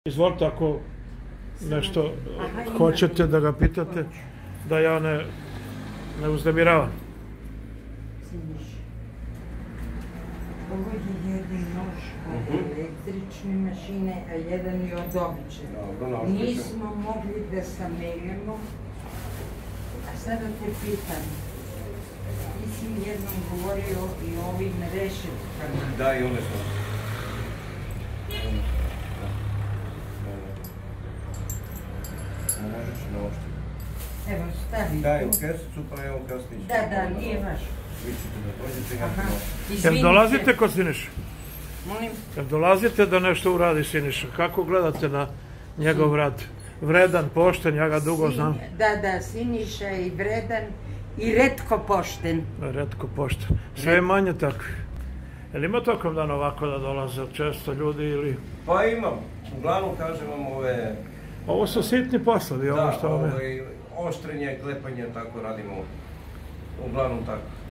Izvolite, ako nešto hoćete da ga pitate, da ja ne uznemiravam. Ovo je jedan nož od električne mašine, a jedan je od obične. Nismo mogli da sameljamo, a sada te pitam. Ti si mi jednom govorio i o ovim rešetkama. Da, i one su. Možeš na oštri. Evo, stavi. Daj u kesicu, pa evo kasnić. Da, nije vaš. Vi ćete da dođete, ja ću doći. Jel dolazite kod Siniša? Molim? Jel dolazite da nešto uradi Siniša? Kako gledate na njegov rad? Vredan, pošten, ja ga dugo znam. Da, Siniša je i vredan i retko pošten. Retko pošten. Sve je manje takvih. Jel ima tokom dana ovako da dolaze često ljudi ili... Pa imam. Uglavnom kažem vam ove... Ovo su sitni poslovi, ovo što vam je. Da, oštrenje, klepanje, tako radimo. Uglavnom tako.